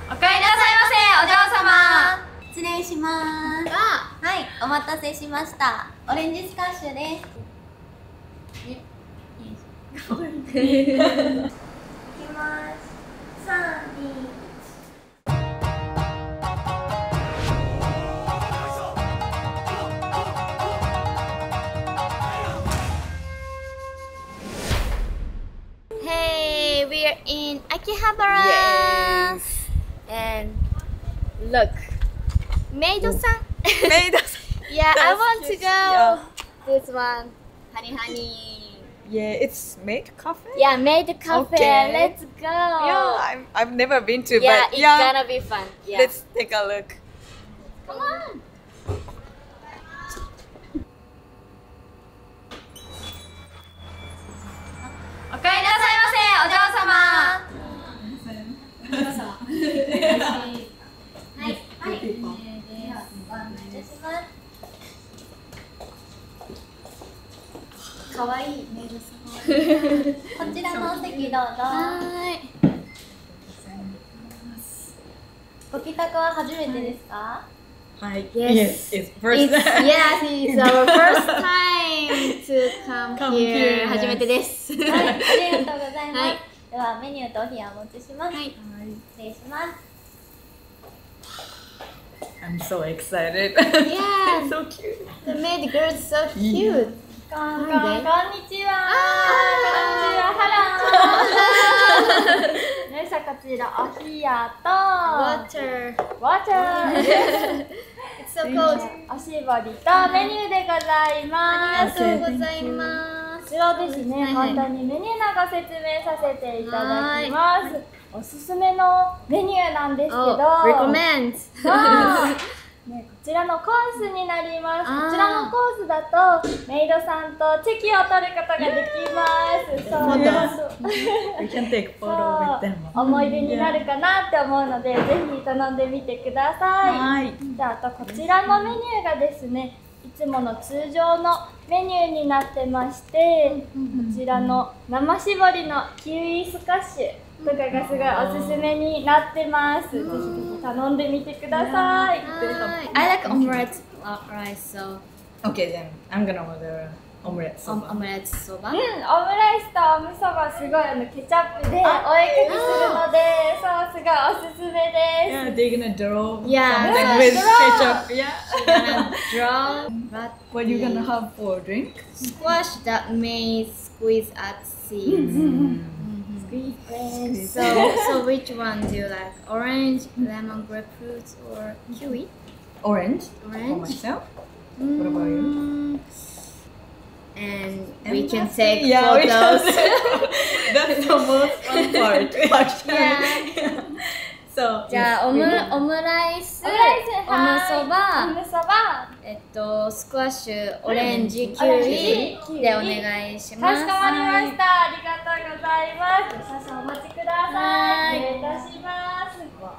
おかえりなさいませ、お嬢様。 失礼します。はい、お待たせしました。オレンジスカッシュです。いきます。3、2、 Hey, we're in Akihabara. Yes. And look, Maid-san. Maid-san. Yeah, I That's want to cute. go. Yeah. This one, honey. Yeah, it's Maid Cafe. Yeah, Maid Cafe. Okay. Let's go. Yeah, I've never been to, Yeah, but it's yeah, gonna be fun. Yeah. let's take a look. Come on. おかえりなさいませ、お嬢様。 はい、はい。では、ご案内いたします。かわいいメイドさん。こちらのお席どうぞ。ご帰宅は初めてですか？ Hi. Yes. It's first time. Yes, it's our first time to come Come here. here, 初めてです。 はい、ありがとうございます。 はいでは、メニューとお部屋お持ちします。 はい。 失礼します。 I'm so excited. Yeah. So cute. The maid girl is so cute. こんにちは。こんにちは。ハロー。よいしょ、こちらお部屋と Water. ワーチャー It's so cold. おしぼりとメニューでございます。 ありがとうございます。 こちらですね、 はい簡単にメニューのご説明させていただきます。おすすめのメニューなんですけど、 recommend. ね、こちらのコースになります。 あーこちらのコースだとメイドさんとチェキを取ることができます。そう We can take photo with them. 思い出になるかなって思うので、ぜひ頼んでみてください。 はい。 じゃあ、あとこちらのメニューがですね、いつもの通常のメニューになってまして、こちらの生搾りのキウイスカッシュとかがすごいおすすめになってます。ぜひぜひ頼んでみてください。 I like omelette rice, so Okay, then I'm gonna order omelette soba. omelette soba. オムライスとおむそばすごいケチャップでお絵かきするので、そうすごいおすすめです。 Yeah, they're gonna draw Yeah, something yeah. with Draw. ketchup. Yeah. Gonna draw but What you gonna have for drink? squash that may squeeze at seeds. So which one do you like? Orange, lemon, grapefruit, or kiwi? Orange. For Orange. myself. What about you? And we can take Yeah, we can photos. take- That's the most fun part, actually. Yeah. So, じゃあオムライス、 オムライス、 おむそおば、 むそば。 スクワッシュ、オレンジ、キウオレンイジでお願いします。 かしこまりました。ありがとうございます。少々お待ちください。失礼いたします。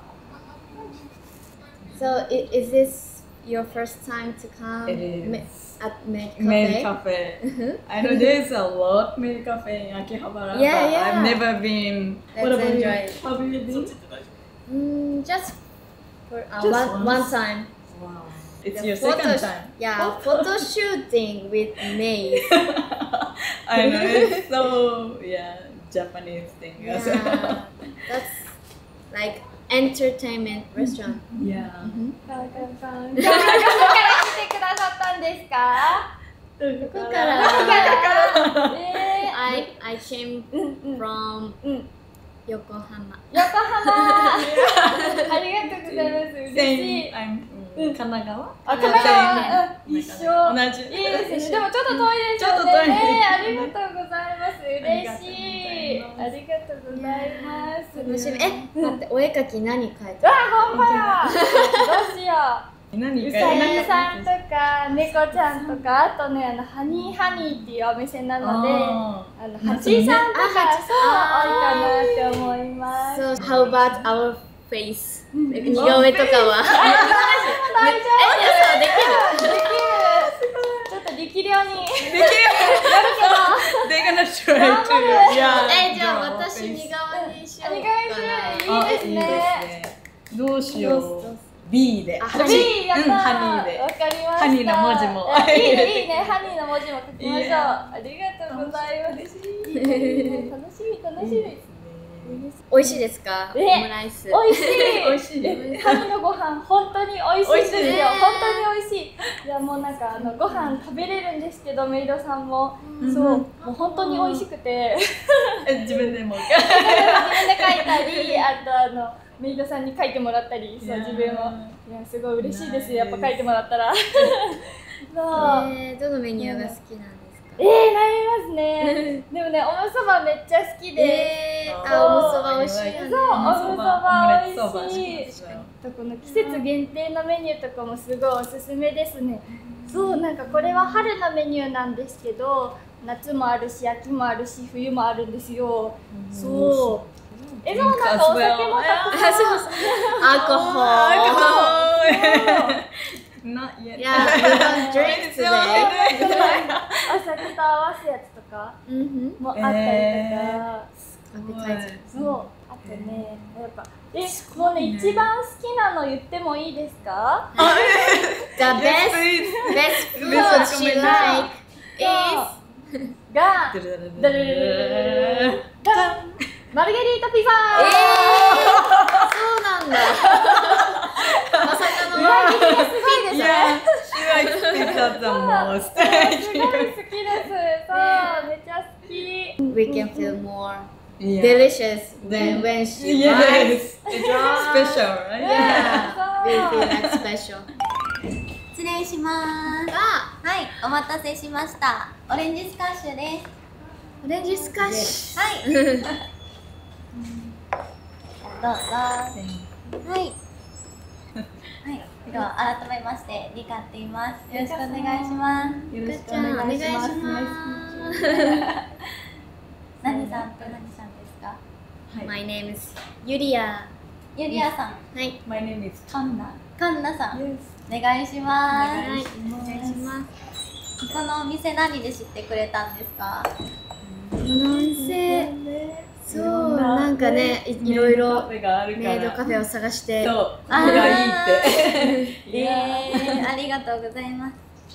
So is this your first time to come It is. At Maid Cafe? Maid Cafe. I know there's a lot Maid Cafe in Akihabara, Yeah, but yeah. I've never been. Let's What about you? enjoy it. Have you been? Just for Just one once? time. Wow. It's The your photo second time. Yeah, photo shooting with Maid. I know, it's so, Japanese thing. Yeah, that's like entertainment restaurant. Yeah. カンカンカン。どこから来てくださったんですか？ どこかどこからら？I came from 横浜。 横浜。ありがとうございます。嬉しい。 Same. I'm from Kanagawa. あ、神奈川、一緒。 同じ。 いいですね。でもちょっと遠いですよね。 ちょっと遠いね、ありがとうございます。嬉しい。ありがとうございます。 楽しみ。待って、お絵かき何描いてうわ、ほんまや。どうしよう。 何うさぎさんとか猫ちゃんとか、あとね、ハニーハニーっていうお店なので、ハチさんとか、そう多いかなって思います。 So how about our face? 似顔絵とかは？ 大丈夫。できる。ちょっと力量に。 できる。They're gonna try to. Yeah. じゃあ私似顔絵にしようかな。 いいですね。 どうしよどうぞう。B で。 あハニーやったー、 ハニーで。 わかりました。 ハニーの文字もいいねいいね、ハニーの文字も書きましょう。 いやありがとうございます。楽しみ楽しみ。 美味しいですか？オえムライス。 美味しい。 美味しいね。 ハニーのご飯本当に美味しいですよ。 美味しいね本当に美味しい。いやもうなんかご飯食べれるんですけど、メイドさんも、そうもう本当に美味しくて。 自分でも。 自分で書いたり、あとメイドさんに書いてもらったり、そう自分もいやすごい嬉しいですよ。やっぱ書いてもらったら。そう。 どのメニューが好きなんですか？ なりますね。でもね、おむそばめっちゃ好きで、 あ、おむそば美味しいよね。 そうおむそば美味しい。 い。 この季節限定のメニューとかもすごいおすすめですね。そうなんかこれは春のメニューなんですけど、夏もあるし秋もあるし冬もあるんですよ。そう。そうなんかお酒もたくさん。 Alcohol. Not yet. Yeah, we don't drink today. お酒と合わせやつとかもあったりとか。そうあとね、やっぱもうね一番好きなの言ってもいいですか？ The best food she like is がマルゲリータピザ。 そうなんだ。まさかの裏切りがすごいですね。 She likes pizza the most. すごい好きです。そうめっちゃ好き。 We can feel more Yeah. delicious than when she Yes. buys It's drunk. special, right? Yeah, we feel like special. 失礼します。 あ、 はい、お待たせしました。オレンジスカッシュです。 オレンジスカッシはい。どうぞ。はい。はい。では改めましてリカって言います。よろしくお願いします。 よろしくちゃんお願いします。 何さんと何さんですか？ My name is Yuria. ゆりやさん、 はい。 My name is かんなさん、 Yes. お願いします。 はい。お願いします。 このお店何で知ってくれたんですか？ このお店、そうなんかね、いろいろカフェがあるからメイドカフェを探して、 そう、ここがいいってありがとうございます。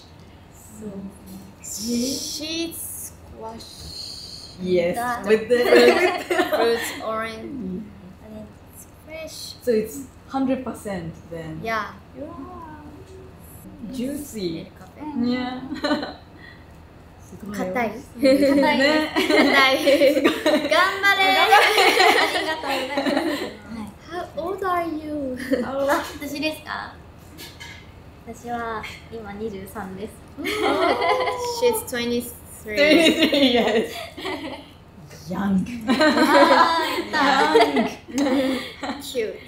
シーツスクワッシ Yes, That- with the ュ、fruits, orange, and it's fresh. so it's 100% then. Yeah. Juicy. カフェ。 Yeah. 硬い。 硬いです。 硬い。頑張れ。 ありがとうございます。 How old are you? 私ですか？私は今23です。 She's 23. yes. Young. あー、いた。 Cute.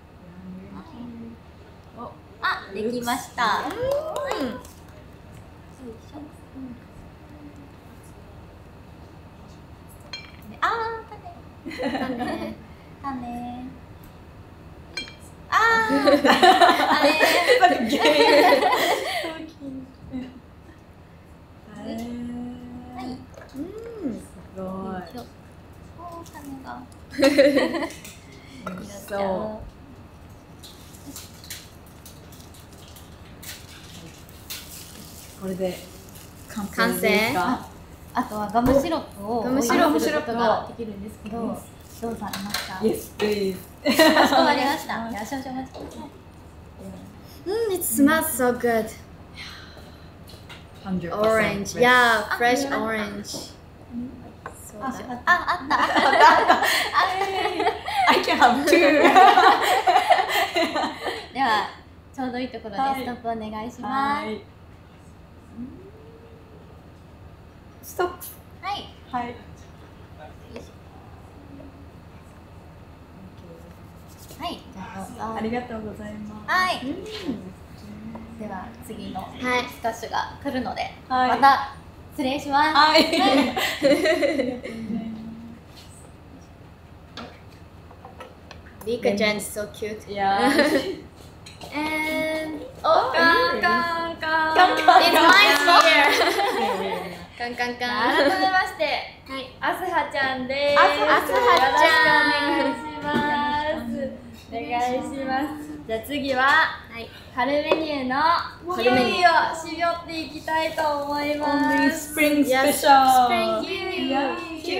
あ、できました。はい。あー、種。 ね。 種。あー、あれ。 But gay. はい。 うん。 すごい。 おー、種が。 そう。これで完成ですか？ あとはガムシロップをガムシロップお入れすることができるんですけど、どうされますか？ Yes, please. かしこまりました。では少々お待ちください。 It smells so good. 100% Orange. Yeah, fresh orange. So あ、 good. あった。 I can have two. ではちょうどいいところでストップお願いします。 はい。ストップ。 はい。 はい。 はい。じゃあどうぞ。 ありがとうございます。 はい。では次のはいスカッシュが来るので、 はいまた失礼します。 はい。 Rika Jan is so cute. いや。 And おカンカンカン。 it's my here. カンカンカン。 改めまして、 はい。 あすはちゃんです。 あすはちゃんよろしくお願いします。 お願いします。じゃあ次ははい。 春メニューのキウイを絞っていきたいと思いま Only す。 spring Yes, special. spring kiwi. Yeah.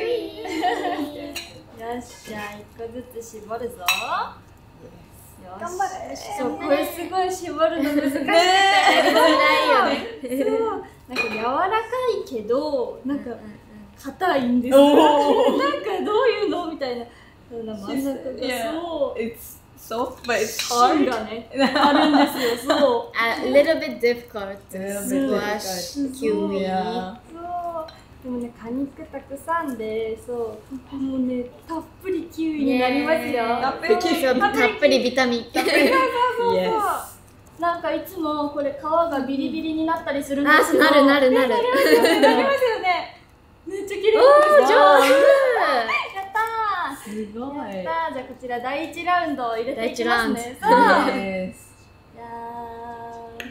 よし、じゃあ1個ずつ絞るぞ。よし。 頑張れそう、これすごい絞るの難しくて。 ないよね。 そう、なんか柔らかいけど、なんか硬いんですおよ。 ーなんかどういうのみたいな。そんな真ん中が Yeah. そう。 It's soft, but it's 芯 hard. がね、あるんですよ。そう。 A little bit difficult to Little bit squash difficult. kiwi. Yeah. そうでもね、果肉たくさんで、そうもうね、たっぷりキウイになりますよ。 たっぷりキウイそうたっぷりビタミン。 Yes. なんかいつもこれ皮がビリビリになったりするんですけど、 なる。 なりますよね。めっちゃ綺麗おー、 です。 上やったー。 すごい。 やったー。じゃあこちら第1ラウンドを入れていきますね。そう。 Yes. じゃーん。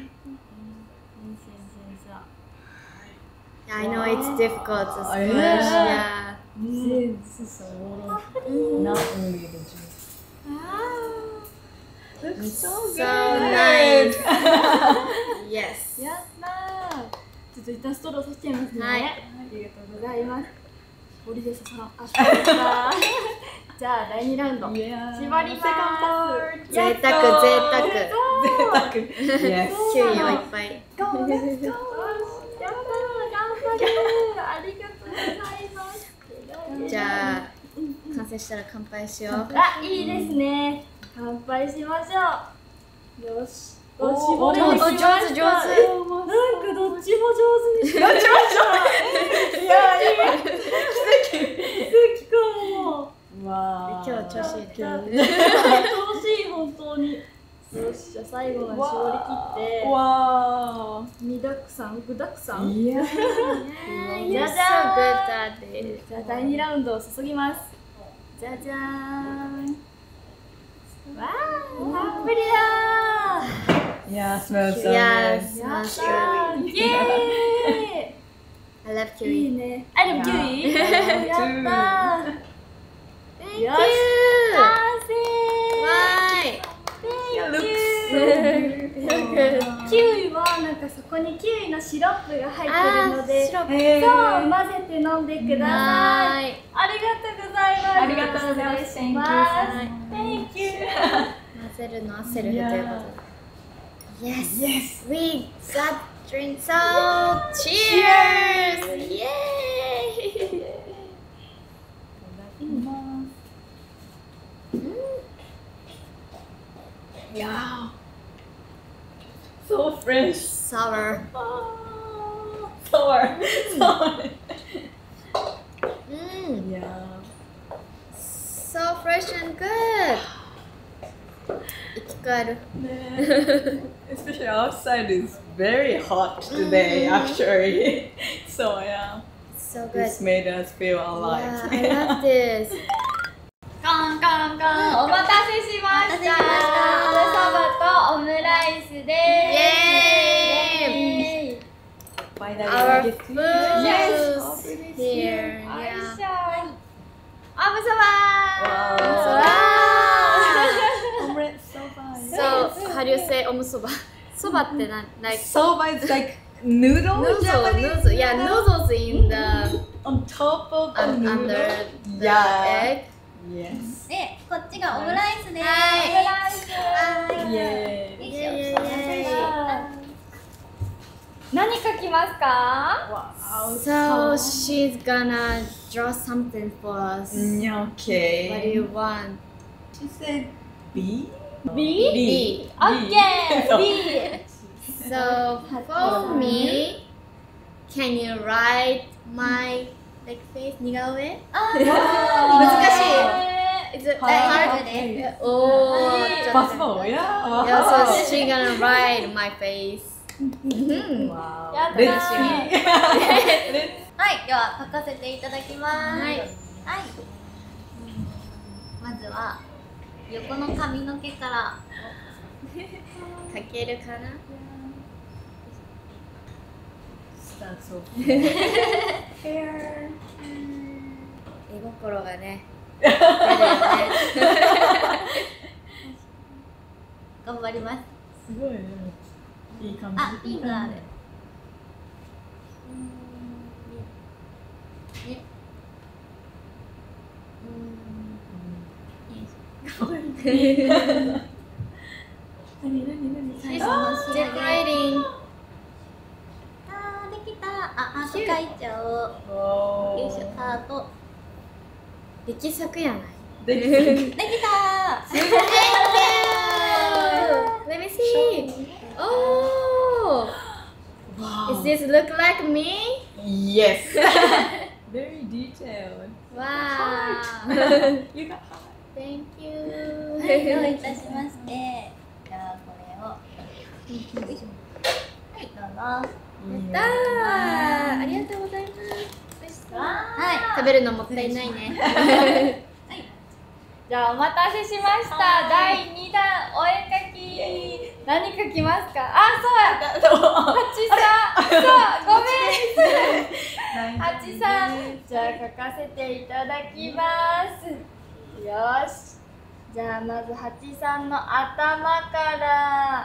I know it's difficult to squash. Yeah. Yeah. This is a lot of, not only the juice. Looks so So good. nice. Yes. やったー。ちょっと一旦ストローさせてみますね。 はいありがとうございます。堀でささん、あ、そうだ。じゃあ第2ラウンド。 Yeah. 縛ります。 贅沢贅沢。 Yes. キウイをいっぱい。 やったー、頑張る。ありがとうございます。 じゃあ完成したら乾杯しよう。 あ、いいですね。乾杯しましょう。よし。 お絞れてきました。 上手上手なんかどっちも上手にしました。いや、いい。奇跡かも。 Wow. 今日調子いいね。 調子いい、本当に。よし、じゃあ最後まで絞り切って。 Wow. 二だくさん、具だくさん。 Yeah. You're so good at it. じゃあ第2ラウンドを注ぎます。じゃじゃーん。わー、たっぷりだ Yeah, smells so Yeah, good. ー。 smells やった good. ー。イエーイ。 I love いい kiwi. ね。あ、でもキウイ？ Yeah. やったー。 Thank よ you. し、完成。 Why? Yeah, looks so キウイはなんかそこにキウイのシロップが入ってるので、 シロップ。 Hey. そう混ぜて飲んでください。 はい。 ありがとうございます。 ありがとうございます失礼します。Thank you. 混ぜるのはセルフということで。Yes. Yes. We got drink. So cheers! Yay! Yeah. So fresh. Sour. Sour. Sour. Yeah. So fresh and good. 生き返る。 Especially outside is very hot today, actually. So yeah, So good. this made us feel Yeah, alive. I love this. カンカンカン、お待たせしました。ハムサバとオムライスです。 イエーイ Finally, Our we get to food Yes. is here. よい Yeah. しょ。オムサバ。 Omelette soba. So, how do you say おむそば？そばってなん like Soba is like noodle. noodle, Japanese noodle. Yeah, noodles in the on top of the noodle. under the Yeah. egg. Yes. で、こっちがオムライスです。 はいオムライス。 はい。 Yay. よいしょイエーイイエーイ何書きますか？ Wow. So she's gonna draw something for us. What do Okay. you want? She said B. B? B. オッケー。B。 So for me, can you write my like face 似顔絵？難しい。Is it 大丈 hard? 夫です。 Oh, Possible, yeah. Yeah, Wow. so she's gonna write my face. Wow. やったー Let's see. Let's はい、では書かせていただきます。 はい。 はい。まずは横の髪の毛から。 書けるかな？ start off. 絵心がね。出るよね。 配ります。 すごいね。いい感じ。 あ、ピンがある。最初の仕上げ。 Decorating. あー、できた。あ、ハート書いちゃおう。 およいしょ、ハート。 できそくやない。 できできたー。 Let me see. Oh, Wow. does this look like me? Yes. Very detailed. Wow. You got high. Thank はい、 you. どういたしまして。じゃあ、これを。よいしょ。はい、どうぞ。 やったー。ありがとうございます。 は食べるのもったいないね。 じゃあお待たせしました。第2弾お絵かき。何描きますか？あ、そうや。ハチさん。そう、ごめん。ハチさん。じゃあ描かせていただきます。よし。じゃあまずハチさんの頭から。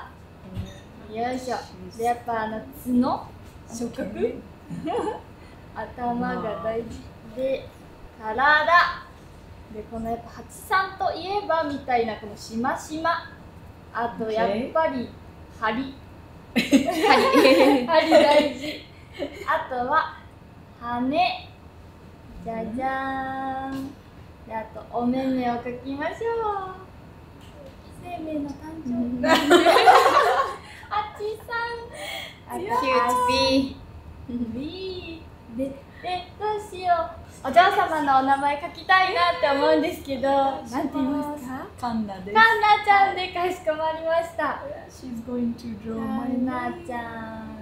よいしょ。でやっぱ角？触覚？頭が大事で、体。でこのやっぱハチさんといえばみたいなこのしましま、あとやっぱり針針大事、あとは羽、じゃじゃーん。であとお目目を描きましょう。生命の誕生ハチさん、あと Cute bee. B でどうしよう。お嬢様のお名前書きたいなって思うんですけど、なんて言いますか？ カンナです。 カンナちゃんでかしこまりました。 She's going to draw カ my ンナ name. ちゃん。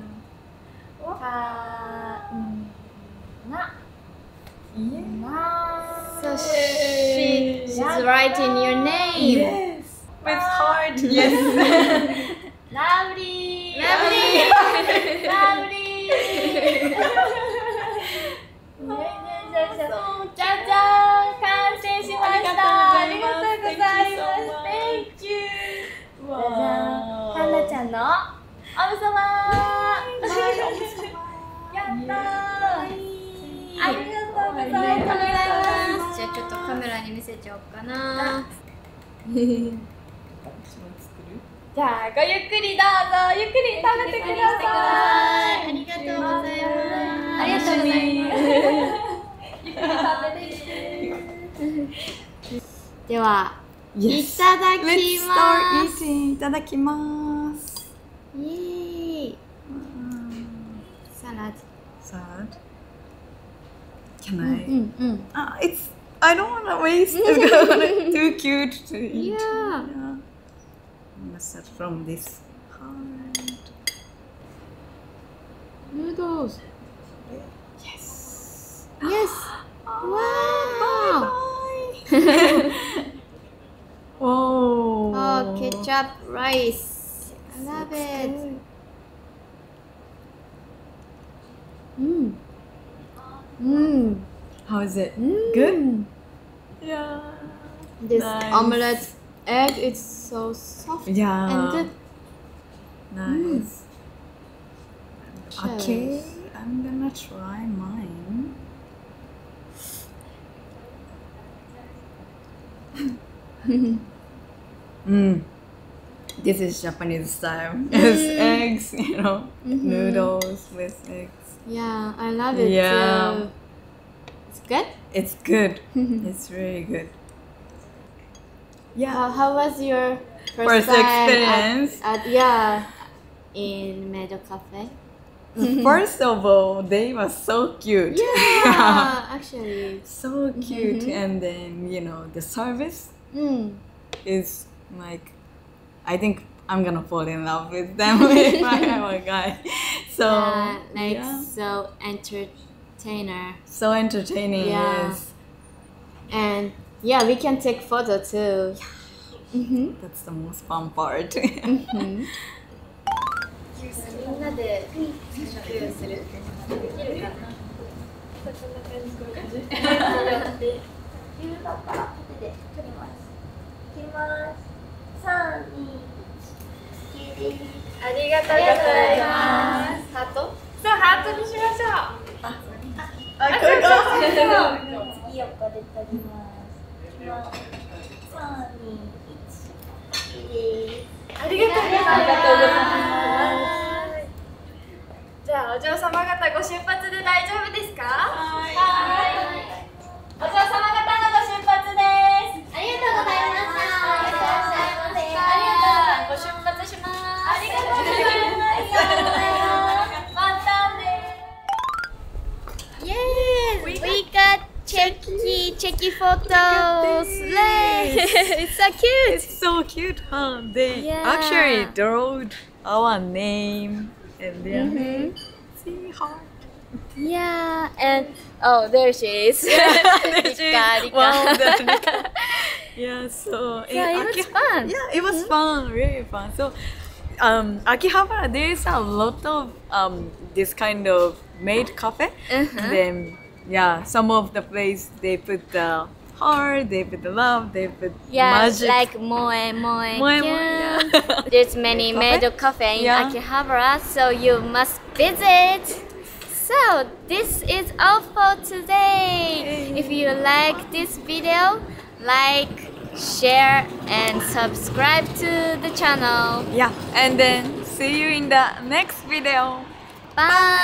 かんな。 Yeah. な。 So she's writing your name. Yes. With heart. Yes. ラブリー。 ラブリー。 ラブリー。じゃじゃーん、完成しました。ありがとうございます。Thank you。じゃじゃーん、かんなちゃんのおむそばやったー。ありがとうございます。 じゃあちょっとカメラに見せちゃおうかな。 じゃあごゆっくりどうぞ。ゆっくり食べてください。 ありがとうございます。 ありがとうございます。 ゆっくり食べて。 では、い Yes. ただき Let's ま start す。 eating. いただきます。 イエーイ。サラダ。 Sad. Can I? うん。 It's. I don't want to waste. It's too cute to eat. Yeah. I'm gonna start from this part. Noodles. Yes. Yes. Wow. Bye. Oh. Oh, ketchup rice. I love it. How is it? Good. Good? Yeah. This Nice. omelette egg is so soft Yeah. and good. Nice. Okay, Cheers. I'm gonna try mine. This is Japanese style. It's eggs, noodles with eggs. Yeah, I love it Yeah. too. It's good. It's good. It's really good. Yeah. How was your First time experience? in Meadow Cafe? First of all, they were so cute. Yeah, actually. So cute. And then, the service is like, I think I'm gonna fall in love with them if I have a guy. So, yeah. So entertainer. So entertaining, Yeah. yes. And yeah, we can take photo too. That's the most fun part. みんなでする。できるかな。こんな感じ。 手で取ります。3、2、1。 ありがとうございます。ハート？そう、ハートにしましょう。 次横で撮ります。3、2、1。 ありがとうございます。じゃあお嬢様方ご出発で大丈夫ですか？はい。お嬢様方のご出発です。 ありがとうございました。いらっしゃいませ。 ご出発します。ありがとうございます。またね。 Yes, we got checky photos. It's so cute. It's so cute, huh? They Yeah. actually drawed our name and then see heart. Yeah, and oh, there she is. Rika. Wow, Rika. Yeah, so Yeah, it was fun. Yeah, it was fun, really fun. So, Akihabara, there is a lot of this kind of maid cafe. Then, yeah, some of the place they put the heart, they put the love, they put magic. Like moe. Yeah. There's many maid cafe in Yeah. Akihabara, so you must visit. So this is all for today. If you like this video, like, share, and subscribe to the channel. Yeah, and then see you in the next video. Bye.